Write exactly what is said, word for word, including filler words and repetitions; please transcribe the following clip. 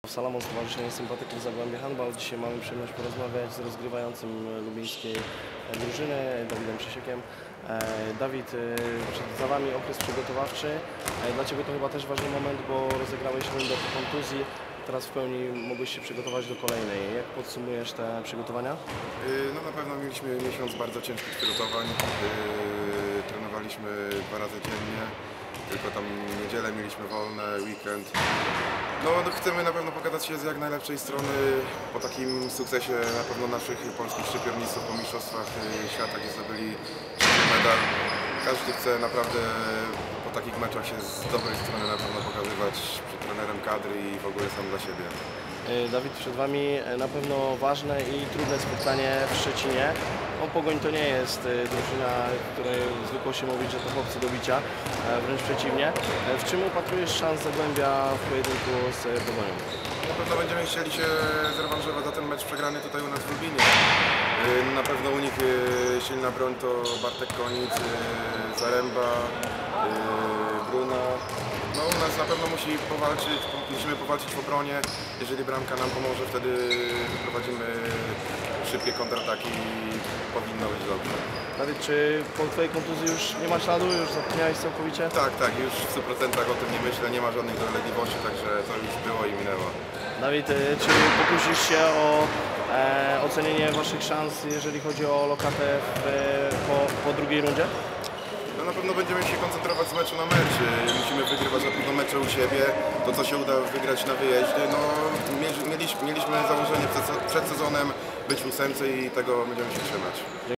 Salamon, Stowarzyszenie Sympatyków Zagłębia Handball. Dzisiaj mamy przyjemność porozmawiać z rozgrywającym lubińskiej drużyny, Dawidem Przysiekiem. Dawid, przed Wami okres przygotowawczy. Dla Ciebie to chyba też ważny moment, bo rozegrałeś rundę po kontuzji. Teraz w pełni mogłeś się przygotować do kolejnej. Jak podsumujesz te przygotowania? No na pewno mieliśmy miesiąc bardzo ciężkich przygotowań. Trenowaliśmy dwa razy dziennie. Tylko tam niedzielę mieliśmy wolne, weekend. No, no chcemy na pewno pokazać się z jak najlepszej strony po takim sukcesie na pewno naszych polskich szczypiornictw po mistrzostwach świata, gdzie zdobyli medal. Każdy chce naprawdę po takich meczach się z dobrej strony na pewno pokazywać przed trenerem kadry i w ogóle sam dla siebie. Dawid, przed Wami na pewno ważne i trudne spotkanie w Szczecinie. No, Pogoń to nie jest drużyna, której zwykło się mówić, że to chłopcy do bicia, wręcz przeciwnie. W czym upatrujesz szans Zagłębia w pojedynku z Pogonią? Na pewno będziemy chcieli się zrewanżować za ten mecz przegrany tutaj u nas w Lubinie. Na pewno u nich silna broń to Bartek Konic, Zaręba, Bruna. No, u nas na pewno musi powalczyć, musimy powalczyć w obronie. Jeżeli bramka nam pomoże, wtedy wyprowadzimy szybkie kontrataki i powinno być dobrze. Dawid, czy po Twojej kontuzji już nie ma śladu? Już zapomniałeś całkowicie? Tak, tak, już w stu procentach o tym nie myślę, nie ma żadnych dolegliwości, także to już było i minęło. Dawid, czy pokusisz się o e, ocenienie Waszych szans, jeżeli chodzi o lokatę w, po, po drugiej rundzie? No na pewno będziemy się koncentrować z meczu na mecz. Musimy wygrywać na pewno mecze u siebie. To, co się uda wygrać na wyjeździe, no mieliśmy, mieliśmy założenie przed, przed sezonem być w ósemce i tego będziemy się trzymać.